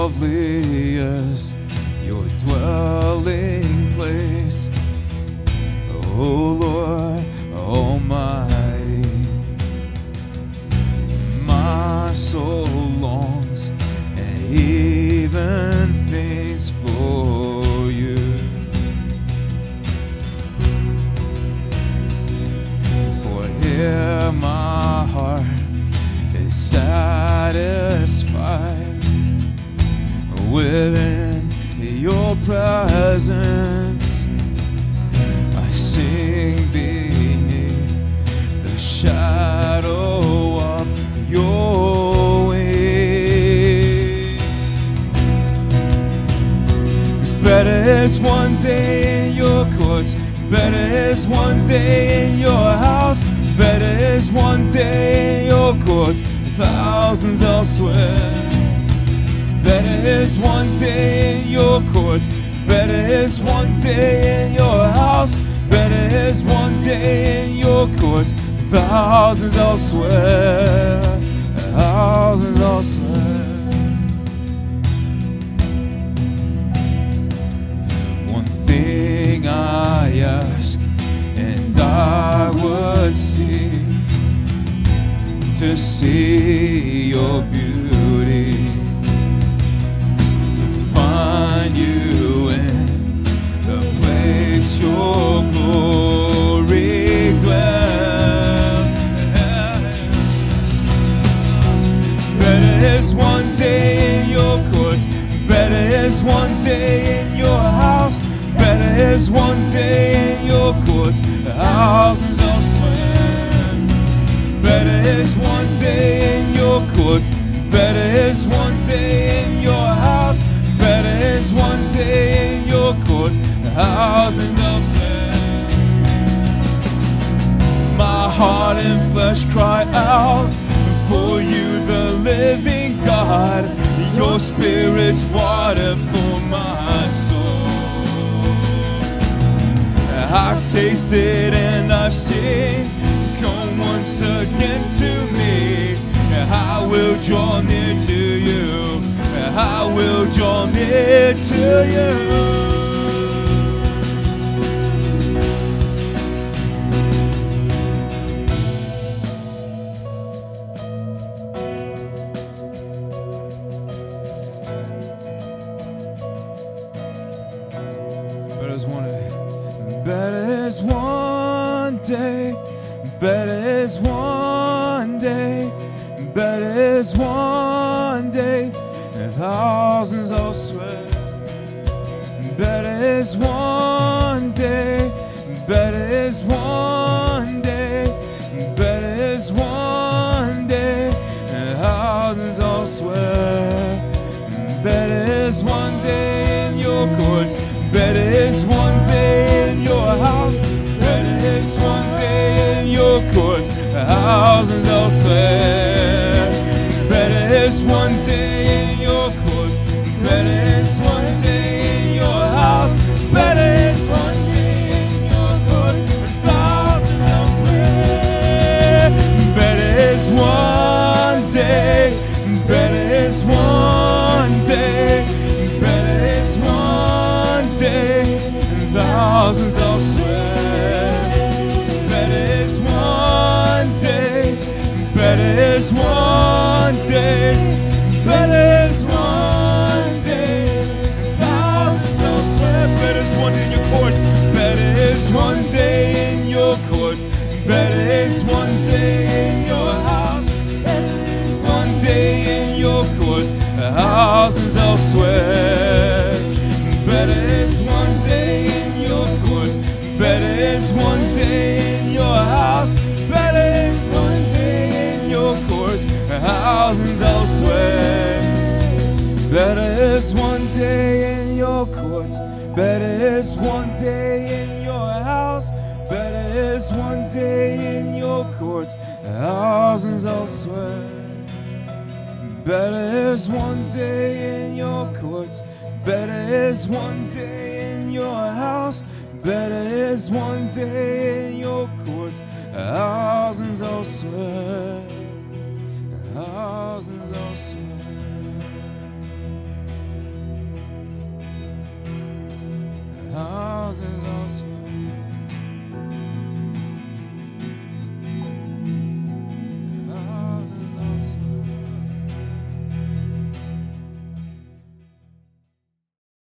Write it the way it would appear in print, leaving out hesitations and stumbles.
lovely as your dwelling place, O Lord Almighty. My soul longs and even faints for you. For here my heart is satisfied within your presence. I sing beneath the shadow of your wings. 'Cause better is one day in your courts, better is one day in your house, better is one day in your courts, thousands elsewhere. Better is one day in your courts, better is one day in your house, better is one day in your courts, thousands elsewhere, thousands elsewhere. One thing I ask, and I would see, to see your beauty, to find you in the place your glory dwells. Better is one day in your courts, better is one day in your house, better is one day in your courts, thousands elsewhere. Better is one day in your courts, better is one day in your house, better is one day in your courts, thousands elsewhere. My heart and flesh cry out for you, the living God. Your spirit's water for my soul. I've tasted and I've seen. Come once again to me. I will draw near to you. I will draw near to you. Better is one day, better is one day, better is one day, and thousands elsewhere. Better is one day, better is one day, better is one day, and thousands elsewhere. Better is one day in your courts, better is one day in your house, better is one day in your courts, thousands elsewhere. Better is one day in your courts, better is one day in your house, better is one day in your courts, thousands elsewhere. Better is one day, better is one day, better is one day, thousands elsewhere. Better is one day, better is one day, better is one day, thousands elsewhere. Better is one day in your courts, better is one day in your courts, better is one day in your house, better is one day in your courts, thousands elsewhere. Better is one day in your courts, better is one day in your house, better is one day in your courts, thousands elsewhere. Better is one day in your courts, better is one day in your house, better is one day in your courts, thousands elsewhere. Better is one day in your courts, better is one day in your house, better is one day in your courts, thousands elsewhere.